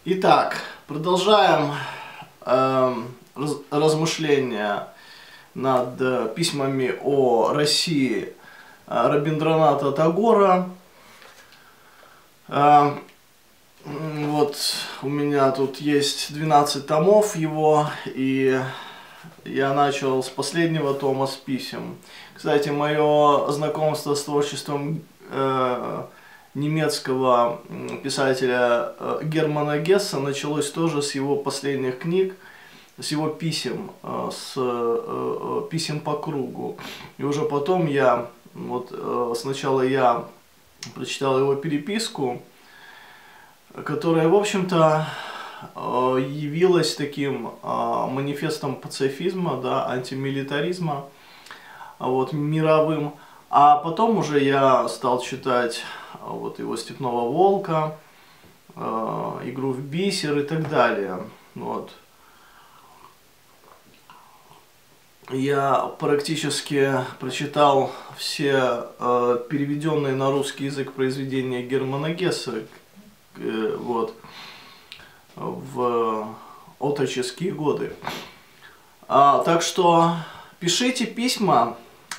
Итак, продолжаем размышления над письмами о России Рабиндраната Тагора. Вот у меня тут есть 12 томов его, и я начал с последнего тома, с писем. Кстати, мое знакомство с творчеством немецкого писателя Германа Гесса началось тоже с его последних книг, с его писем, с писем по кругу. И уже потом сначала я прочитал его переписку, которая, в общем-то, явилась таким манифестом пацифизма, да, антимилитаризма, мировым. А потом уже я стал читать его «Степного волка», «Игру в бисер» и так далее. Я практически прочитал все переведенные на русский язык произведения Германа Гесса в отроческие годы. Так что пишите письма,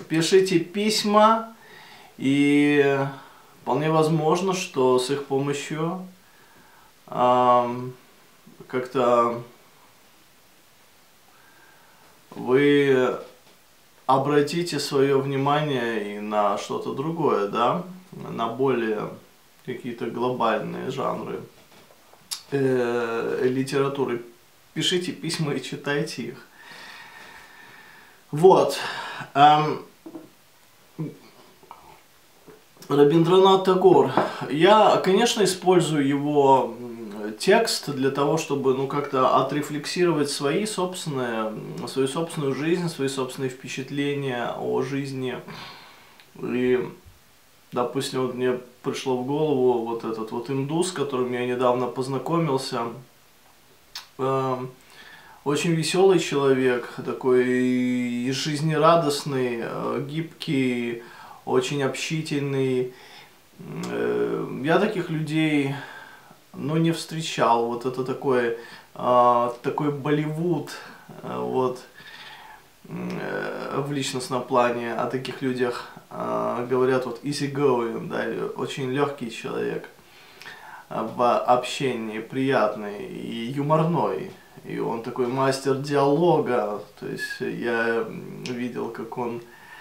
и вполне возможно, что с их помощью как-то вы обратите свое внимание и на что-то другое, да, на более какие-то глобальные жанры литературы. Пишите письма и читайте их. Рабиндранат Тагор. Я, конечно, использую его текст для того, чтобы как-то отрефлексировать свою собственную жизнь, свои собственные впечатления о жизни. И, допустим, мне пришло в голову этот индус, с которым я недавно познакомился. Очень веселый человек, такой жизнерадостный, гибкий, очень общительный. Я таких людей, не встречал. Это такой Болливуд, в личностном плане. О таких людях говорят easy going, да, очень легкий человек в общении, приятный и юморной. И он такой мастер диалога, то есть я видел, как он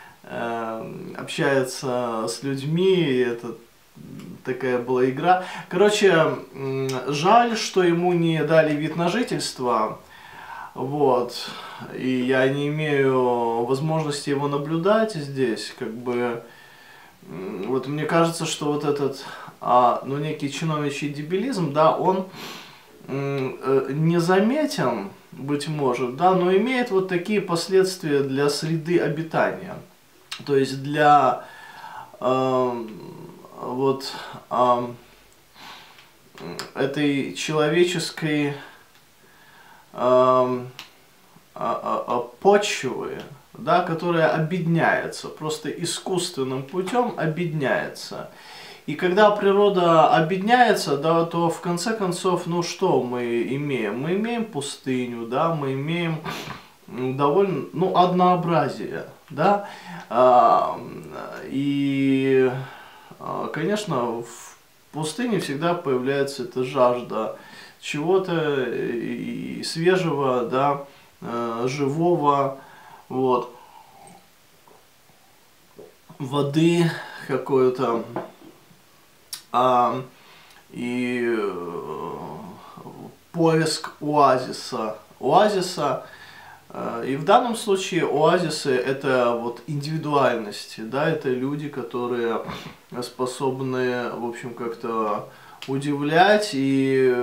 общается с людьми, и это такая была игра. Короче, жаль, что ему не дали вид на жительство, и я не имею возможности его наблюдать здесь, мне кажется, что этот, некий чиновничий дебилизм, да, он незаметен, быть может, да, но имеет такие последствия для среды обитания. То есть для этой человеческой почвы, да, которая обедняется, просто искусственным путем обедняется. И когда природа обедняется, да, то в конце концов, что мы имеем? Мы имеем пустыню, да, мы имеем довольно, однообразие, да, и, конечно, в пустыне всегда появляется эта жажда чего-то и свежего, да, живого, воды какой-то, и поиск оазиса. И в данном случае оазисы — это индивидуальности, да, это люди, которые способны, в общем, как-то удивлять, и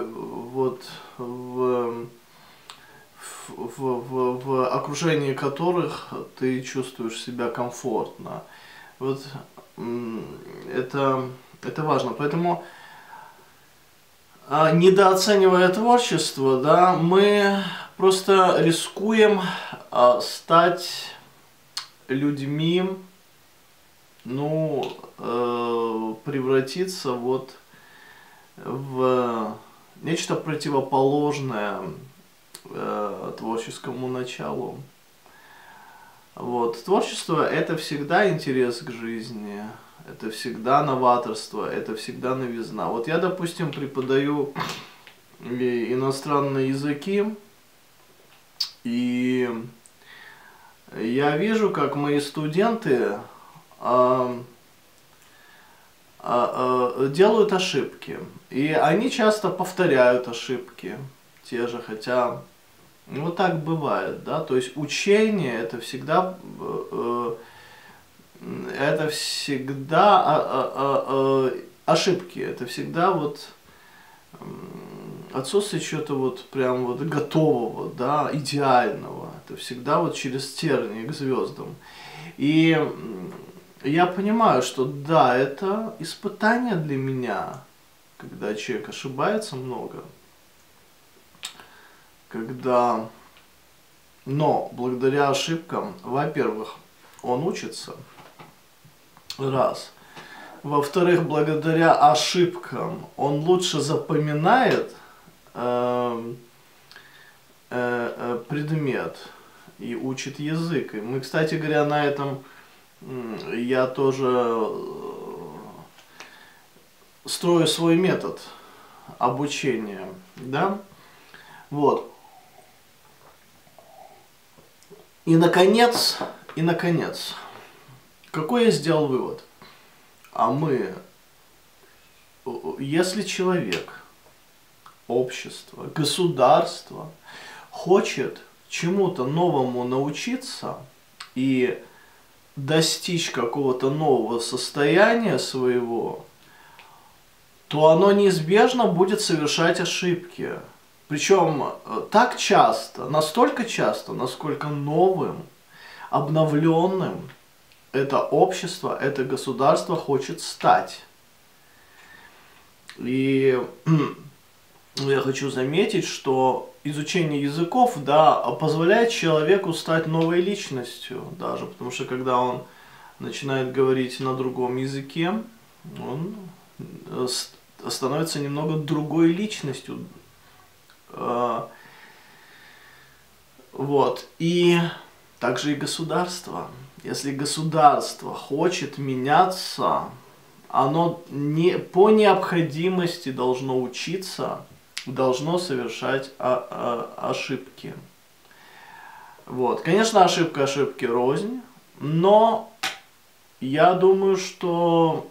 в окружении которых ты чувствуешь себя комфортно. Это важно. Поэтому, недооценивая творчество, да, мы просто рискуем стать людьми, превратиться в нечто противоположное творческому началу. Вот. Творчество — это всегда интерес к жизни, это всегда новаторство, это всегда новизна. Вот я, допустим, преподаю иностранные языки, и я вижу, как мои студенты делают ошибки. И они часто повторяют ошибки те же, хотя вот так бывает, да, то есть учение это всегда ошибки, это всегда вот отсутствие чего-то вот прям вот готового, да, идеального, это всегда вот через тернии к звездам. И я понимаю, что да, это испытание для меня, когда человек ошибается много, но благодаря ошибкам, во-первых, он учится, раз. Во-вторых, благодаря ошибкам он лучше запоминает предмет и учит язык. И мы, кстати говоря, на этом я тоже строю свой метод обучения, да, вот. И наконец, какой я сделал вывод? Если человек, общество, государство хочет чему-то новому научиться и достичь какого-то нового состояния своего, то оно неизбежно будет совершать ошибки. Причем так часто, настолько часто, насколько новым, обновленным это общество, это государство хочет стать. И я хочу заметить, что изучение языков, да, позволяет человеку стать новой личностью даже, потому что когда он начинает говорить на другом языке, он становится немного другой личностью. Вот. И также и государство. Если государство хочет меняться, оно по необходимости должно учиться, должно совершать ошибки. Вот. Конечно, ошибки рознь, но я думаю, что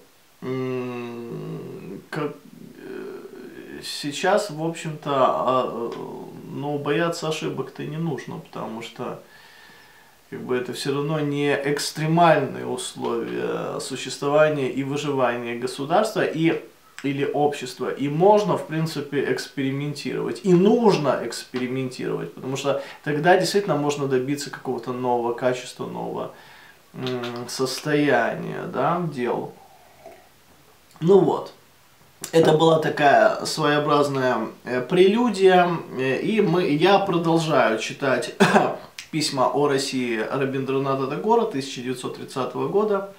сейчас, в общем-то, бояться ошибок-то не нужно, потому что это все равно не экстремальные условия существования и выживания государства или общества. И можно, в принципе, экспериментировать. И нужно экспериментировать, потому что тогда действительно можно добиться какого-то нового качества, нового состояния, да, дел. Ну вот. Это была такая своеобразная прелюдия, и я продолжаю читать письма о России Рабиндраната Тагора 1930 года.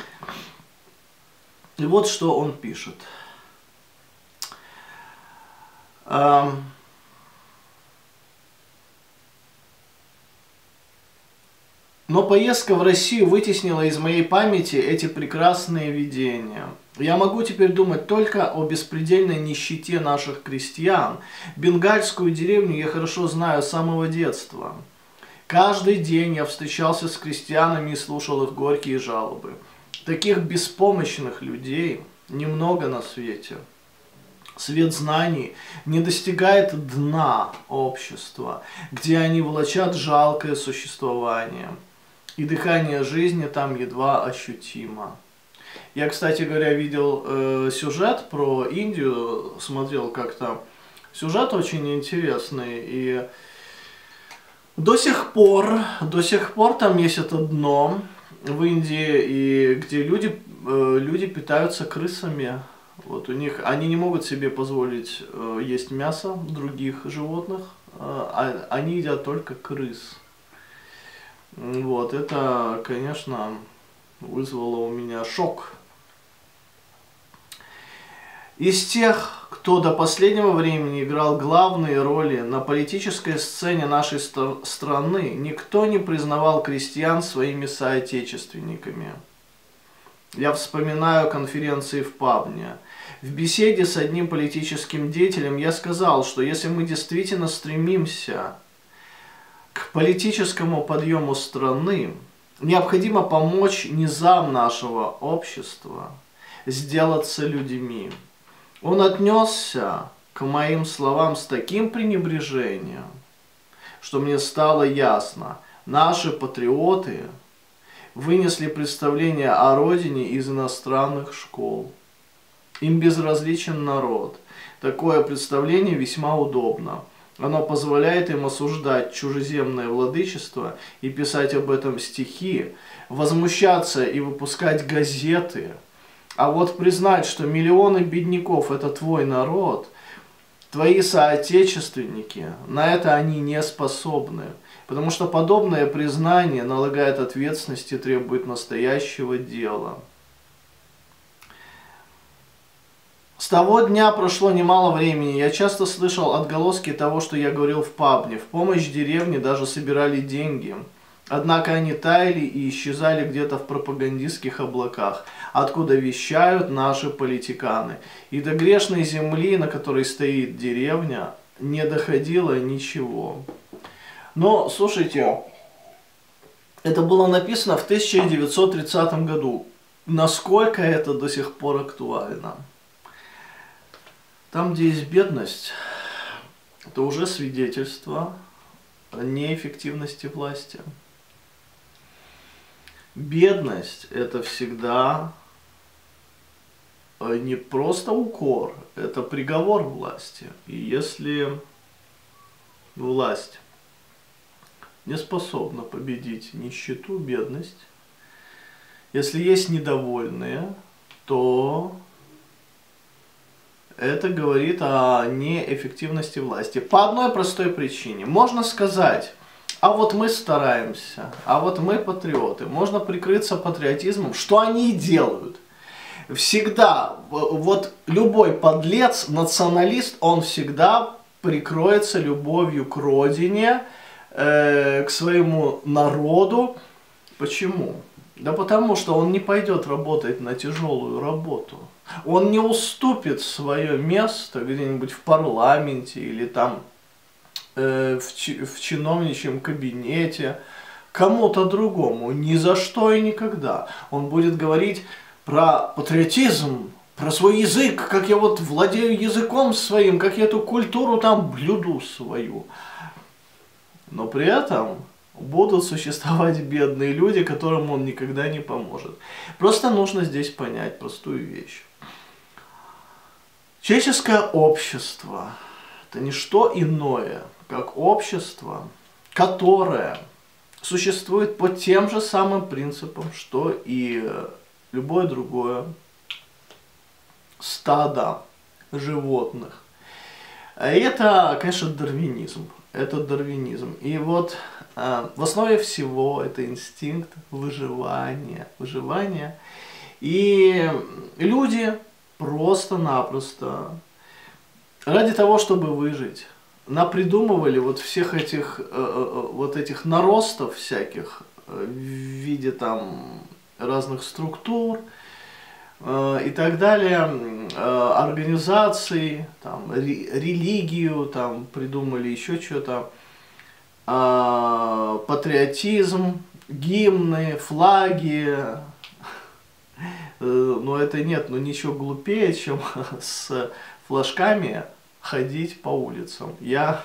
И вот что он пишет. Но поездка в Россию вытеснила из моей памяти эти прекрасные видения. Я могу теперь думать только о беспредельной нищете наших крестьян. Бенгальскую деревню я хорошо знаю с самого детства. Каждый день я встречался с крестьянами и слушал их горькие жалобы. Таких беспомощных людей немного на свете. Свет знаний не достигает дна общества, где они влачат жалкое существование. И дыхание жизни там едва ощутимо. Я, кстати говоря, видел сюжет про Индию, смотрел как-то. Сюжет очень интересный. И до сих пор там есть это дно в Индии, и где люди питаются крысами. Вот у них, они не могут себе позволить есть мясо других животных, они едят только крыс. Вот, это, конечно, вызвало у меня шок. Из тех, кто до последнего времени играл главные роли на политической сцене нашей страны, никто не признавал крестьян своими соотечественниками. Я вспоминаю конференции в Пабне. В беседе с одним политическим деятелем я сказал, что если мы действительно стремимся к политическому подъему страны, необходимо помочь низам нашего общества сделаться людьми. Он отнесся к моим словам с таким пренебрежением, что мне стало ясно, наши патриоты вынесли представление о родине из иностранных школ. Им безразличен народ. Такое представление весьма удобно. Оно позволяет им осуждать чужеземное владычество и писать об этом стихи, возмущаться и выпускать газеты. А вот признать, что миллионы бедняков – это твой народ, твои соотечественники, на это они не способны. Потому что подобное признание налагает ответственность и требует настоящего дела. С того дня прошло немало времени. Я часто слышал отголоски того, что я говорил в Пабне. В помощь деревне даже собирали деньги. Однако они таяли и исчезали где-то в пропагандистских облаках, откуда вещают наши политиканы. И до грешной земли, на которой стоит деревня, не доходило ничего. Но, слушайте, это было написано в 1930 году. Насколько это до сих пор актуально? Там, где есть бедность, это уже свидетельство о неэффективности власти. Бедность – это всегда не просто укор, это приговор власти. И если власть не способна победить нищету, бедность, если есть недовольные, то это говорит о неэффективности власти. По одной простой причине. Можно сказать, а вот мы стараемся, а вот мы патриоты. Можно прикрыться патриотизмом, что они и делают. Всегда, вот любой подлец, националист, он всегда прикроется любовью к родине, к своему народу. Почему? Да потому что он не пойдет работать на тяжелую работу. Он не уступит свое место где-нибудь в парламенте или там в чиновничьем кабинете кому-то другому. Ни за что и никогда. Он будет говорить про патриотизм, про свой язык, как я вот владею языком своим, как я эту культуру там блюду свою. Но при этом будут существовать бедные люди, которым он никогда не поможет. Просто нужно здесь понять простую вещь. Человеческое общество – это не что иное, как общество, которое существует по тем же самым принципам, что и любое другое стадо животных. А это, конечно, дарвинизм. Это дарвинизм. И вот в основе всего это инстинкт выживания. И люди просто-напросто ради того, чтобы выжить, напридумывали вот всех этих наростов всяких в виде там разных структур и так далее, организаций, там, религию, там, придумали еще что-то, патриотизм, гимны, флаги. Но это нет, ничего глупее, чем с флажками ходить по улицам. Я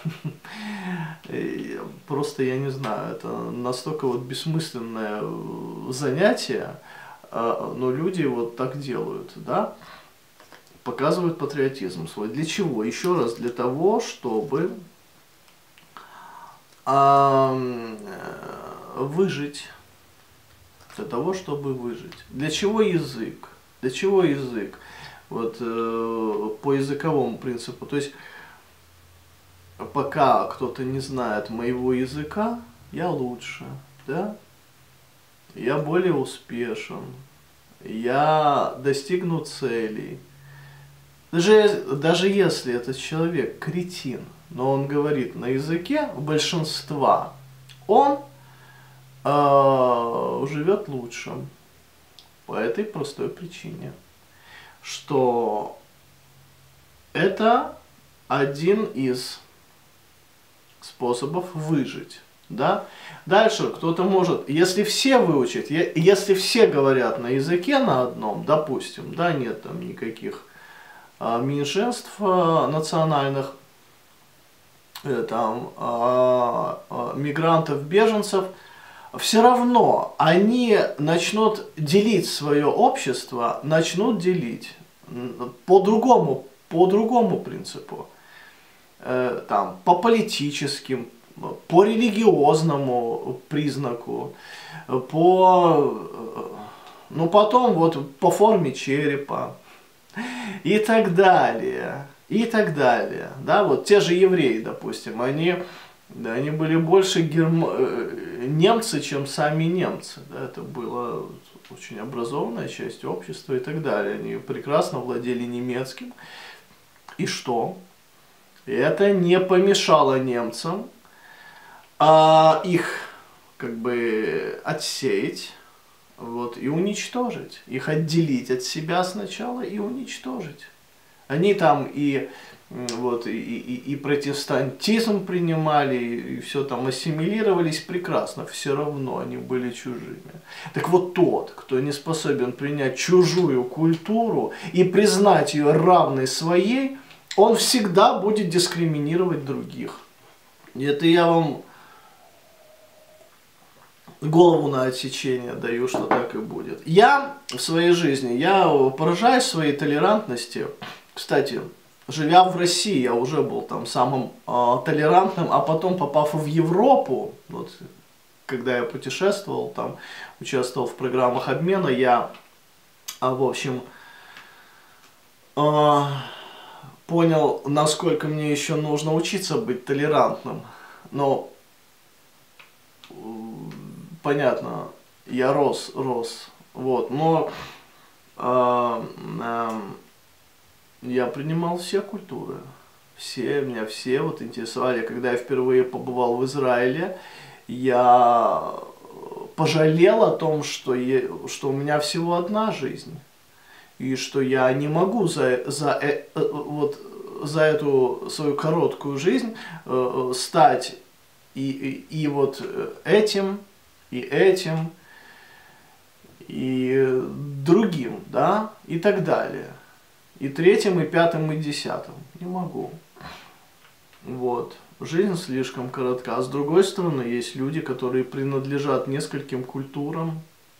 не знаю, это настолько вот бессмысленное занятие, но люди вот так делают, да, показывают патриотизм свой. Для чего? Еще раз, для того, чтобы выжить. Для того, чтобы выжить. Для чего язык? Для чего язык? Вот по языковому принципу. То есть, пока кто-то не знает моего языка, я лучше, да? Я более успешен, я достигну целей. Даже если этот человек кретин, но он говорит на языке большинства, он живет лучше. По этой простой причине, что это один из способов выжить. Да? Дальше кто-то может, если все выучат, если все говорят на языке на одном, допустим, да, нет там никаких меньшинств национальных, там, мигрантов, беженцев, все равно они начнут делить свое общество, начнут делить по другому принципу, там, по политическим, по религиозному признаку, ну потом вот по форме черепа и так далее, и так далее. Да, вот те же евреи, допустим, они были больше немцы, чем сами немцы. Да, это была очень образованная часть общества и так далее. Они прекрасно владели немецким. И что? Это не помешало немцам их как бы отсеять, вот, и уничтожить. Их отделить от себя сначала и уничтожить. Они там и протестантизм принимали, и все там ассимилировались прекрасно, все равно они были чужими. Так вот тот, кто не способен принять чужую культуру и признать ее равной своей, он всегда будет дискриминировать других. И это я вам голову на отсечение даю, что так и будет. Я в своей жизни, я поражаюсь своей толерантности. Кстати, живя в России, я уже был там самым толерантным, а потом, попав в Европу, вот, когда я путешествовал, там, участвовал в программах обмена, я, в общем, понял, насколько мне еще нужно учиться быть толерантным. Но, понятно, я рос, вот, но я принимал все культуры, меня все вот интересовали. Когда я впервые побывал в Израиле, я пожалел о том, что у меня всего одна жизнь, и что я не могу за эту свою короткую жизнь стать и вот этим, и другим, да, и так далее. И третьим, и пятым, и десятым. Не могу. Вот. Жизнь слишком коротка. А с другой стороны, есть люди, которые принадлежат нескольким культурам.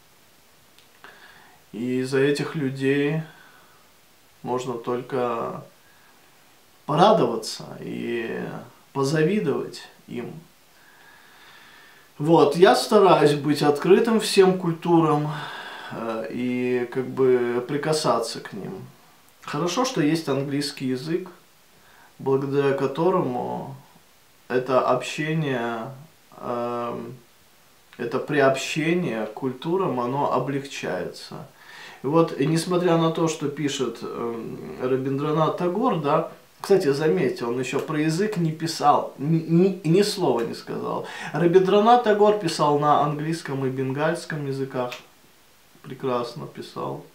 И за этих людей можно только порадоваться и позавидовать им. Вот. Я стараюсь быть открытым всем культурам и как бы прикасаться к ним. Хорошо, что есть английский язык, благодаря которому это общение, это приобщение к культурам, оно облегчается. И вот, и несмотря на то, что пишет Рабиндранат Тагор, да, кстати, заметьте, он еще про язык не писал, ни слова не сказал. Рабиндранат Тагор писал на английском и бенгальском языках, прекрасно писал.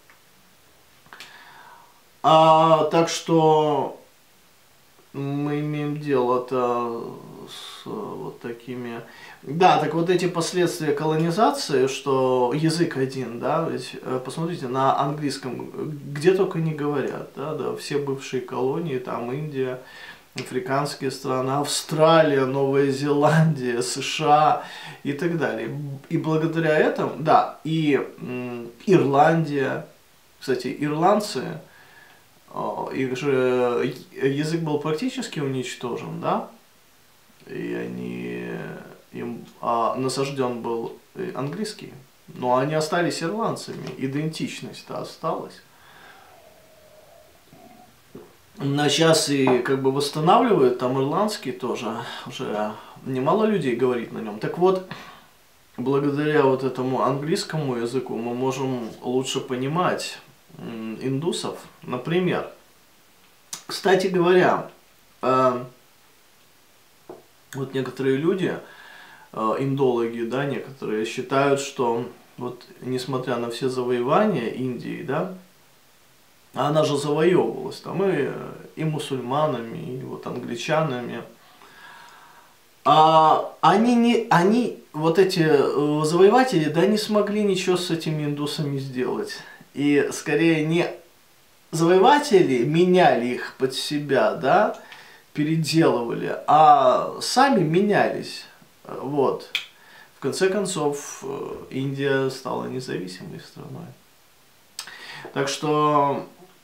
Так что мы имеем дело-то с вот такими... Да, так вот эти последствия колонизации, что язык один, да, ведь посмотрите, на английском где только не говорят, да, все бывшие колонии, там Индия, африканские страны, Австралия, Новая Зеландия, США и так далее. И благодаря этому, да, и Ирландия, кстати, ирландцы, их же язык был практически уничтожен, да, и им насажден был английский, но они остались ирландцами, идентичность-то осталась. Но сейчас и как бы восстанавливают там ирландский тоже, уже немало людей говорит на нем. Так вот, благодаря вот этому английскому языку мы можем лучше понимать индусов. Например, Кстати говоря, вот некоторые люди, индологи, да, некоторые считают, что вот несмотря на все завоевания Индии, да, она же завоевывалась там и мусульманами, и вот англичанами. Они, вот эти завоеватели, да, не смогли ничего с этими индусами сделать. И скорее не завоеватели меняли их под себя, да, переделывали, а сами менялись. Вот. В конце концов, Индия стала независимой страной. Так что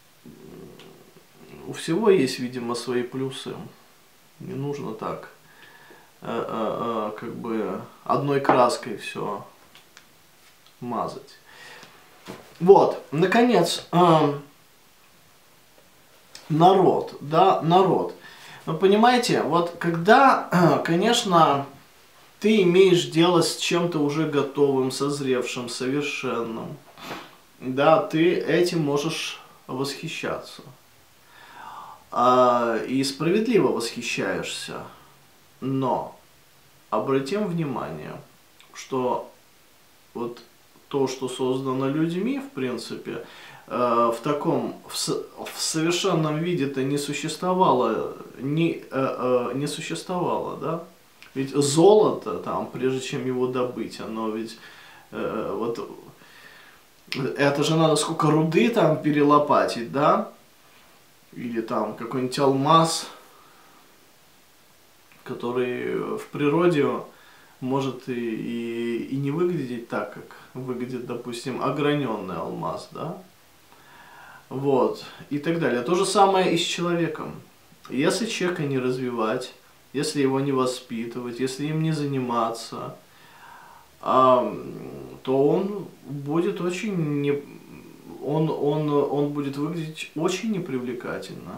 у всего есть, видимо, свои плюсы. Не нужно так, как бы, одной краской все мазать. Вот, наконец, народ, да, народ. Вы понимаете, вот когда, конечно, ты имеешь дело с чем-то уже готовым, созревшим, совершенным, да, ты этим можешь восхищаться. И справедливо восхищаешься. Но обратим внимание, что вот то, что создано людьми, в принципе, в совершенном виде-то не существовало, не существовало, да? Ведь золото там, прежде чем его добыть, оно ведь, вот, это же надо сколько руды там перелопатить, да? Или там какой-нибудь алмаз, который в природе может и не выглядеть так, как выглядит, допустим, ограненный алмаз, да? Вот, и так далее. То же самое и с человеком. Если человека не развивать, если его не воспитывать, если им не заниматься, то он будет очень он будет выглядеть очень непривлекательно.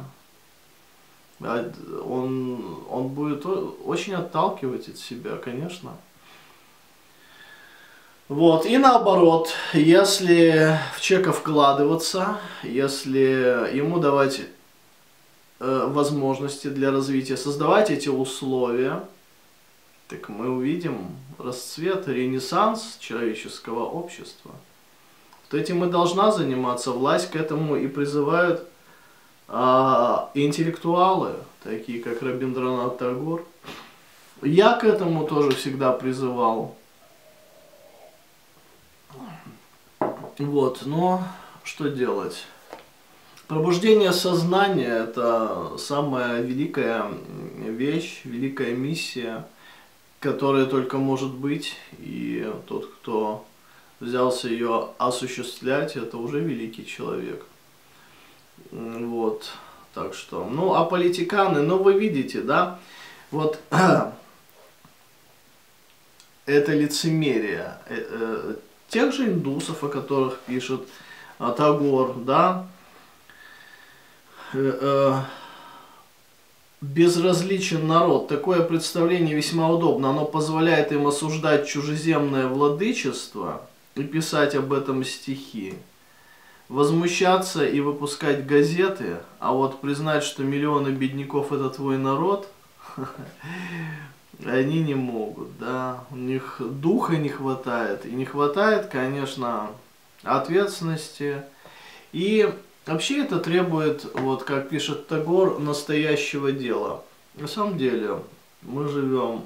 Он будет очень отталкивать от себя, конечно. Вот, и наоборот, если в человека вкладываться, если ему давать возможности для развития, создавать эти условия, так мы увидим расцвет, ренессанс человеческого общества. Вот этим и должна заниматься власть, к этому и призывают интеллектуалы, такие как Рабиндранат Тагор. Я к этому тоже всегда призывал. Вот, но что делать? Пробуждение сознания – это самая великая вещь, великая миссия, которая только может быть, и тот, кто взялся ее осуществлять, это уже великий человек. Вот, так что, ну, а политиканы, ну, вы видите, да, вот, это лицемерие тех же индусов, о которых пишет Тагор, да, безразличен народ. Такое представление весьма удобно. Оно позволяет им осуждать чужеземное владычество и писать об этом стихи. Возмущаться и выпускать газеты, а вот признать, что миллионы бедняков это твой народ, они не могут, да, у них духа не хватает, и не хватает, конечно, ответственности, и вообще это требует, вот как пишет Тагор, настоящего дела. На самом деле, мы живем,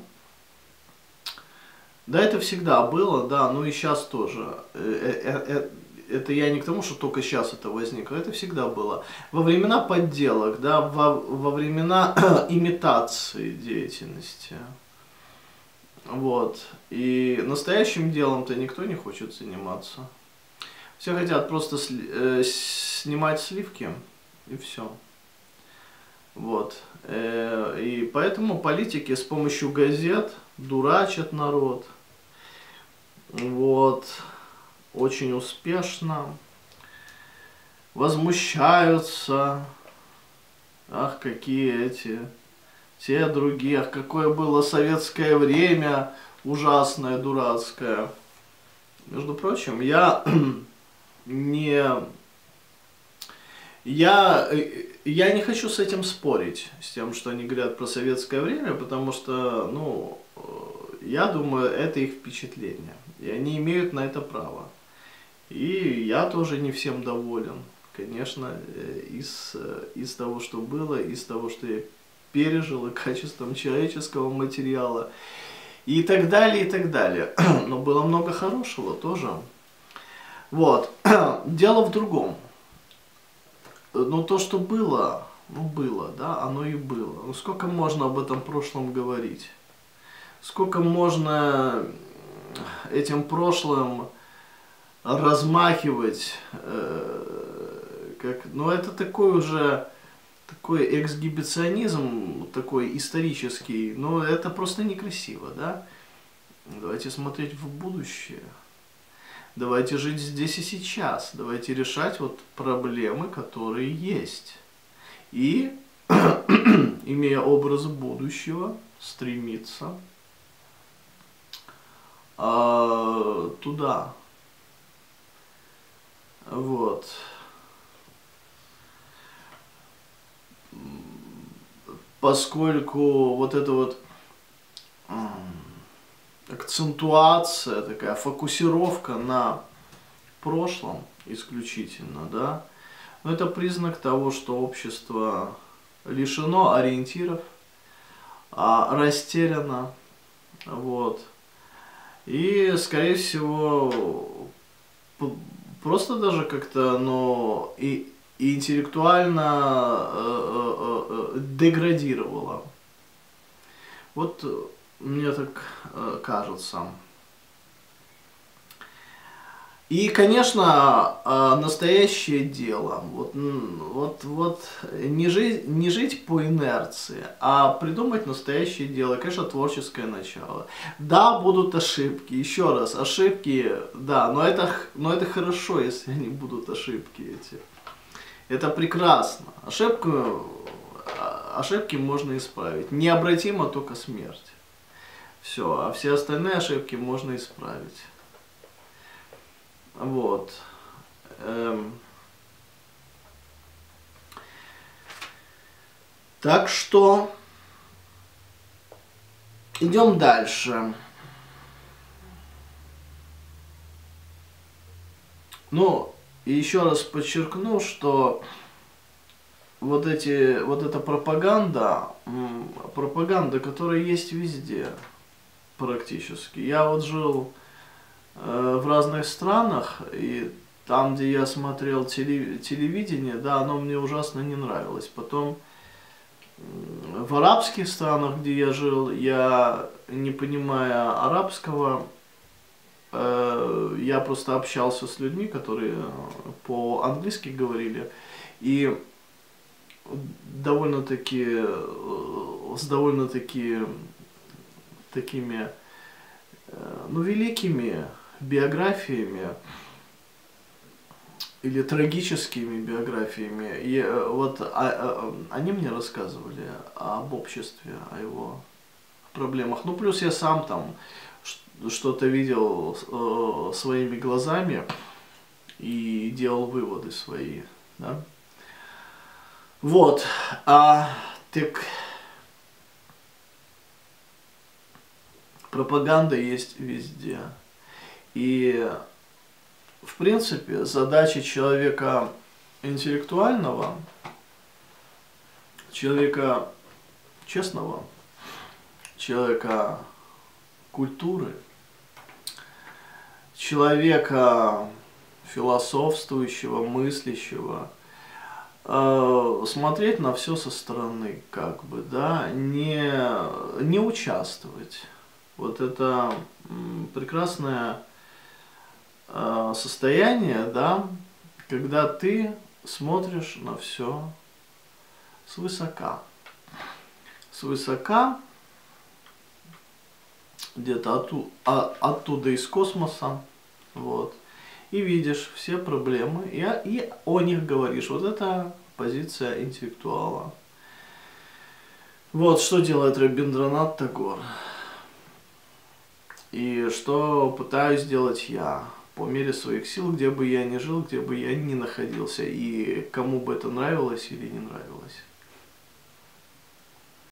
да, это всегда было, да, ну и сейчас тоже, это я не к тому, что только сейчас это возникло, это всегда было. Во времена подделок, да, во времена имитации деятельности. Вот. И настоящим делом-то никто не хочет заниматься. Все хотят просто снимать сливки, и все. Вот. И поэтому политики с помощью газет дурачат народ. Вот. Очень успешно. Возмущаются. Ах, какие эти... Те другие, ах, какое было советское время, ужасное, дурацкое. Между прочим, я не я не хочу с этим спорить, с тем, что они говорят про советское время, потому что, ну, я думаю, это их впечатление, и они имеют на это право. И я тоже не всем доволен, конечно, из того, что было, из того, что я пережил, и качеством человеческого материала, и так далее, и так далее. Но было много хорошего тоже. Вот. Дело в другом. Но то, что было, ну было, да, оно и было. Ну сколько можно об этом прошлом говорить? Сколько можно этим прошлым размахивать, как, ну это такой уже, такой эксгибиционизм, такой исторический, но это просто некрасиво, да? Давайте смотреть в будущее. Давайте жить здесь и сейчас. Давайте решать вот проблемы, которые есть. И, имея образ будущего, стремиться туда. Вот. Поскольку вот эта вот акцентуация, такая фокусировка на прошлом исключительно, да, но это признак того, что общество лишено ориентиров, растеряно, вот, и, скорее всего, просто даже как-то, но и интеллектуально деградировало. Вот мне так кажется. И, конечно, настоящее дело. Вот не жить по инерции, а придумать настоящее дело. Конечно, творческое начало. Да, будут ошибки. Еще раз, ошибки, да, но это хорошо, если они будут ошибки эти. Это прекрасно. Ошибки можно исправить. Необратимо только смерть. Все, а все остальные ошибки можно исправить. Вот. Так что идем дальше. Ну, и еще раз подчеркну, что вот эта пропаганда, которая есть везде практически. Я вот жил в разных странах, и там, где я смотрел телевидение, да, оно мне ужасно не нравилось. Потом в арабских странах, где я жил, я, не понимая арабского, я просто общался с людьми, которые по-английски говорили, и довольно-таки такими, ну, великими биографиями или трагическими биографиями. И вот они мне рассказывали об обществе, о его проблемах. Ну, плюс я сам там что-то видел своими глазами и делал выводы свои, да. Вот, так пропаганда есть везде. И, в принципе, задача человека интеллектуального, человека честного, человека культуры, человека философствующего, мыслящего, смотреть на все со стороны, как бы, да, не участвовать. Вот это прекрасное состояние, да, когда ты смотришь на все свысока. Свысока, где-то оттуда из космоса, вот, и видишь все проблемы, и о них говоришь. Вот это позиция интеллектуала. Вот что делает Рабиндранат Тагор. И что пытаюсь сделать я. по мере своих сил, где бы я ни жил, где бы я ни находился, и кому бы это нравилось или не нравилось.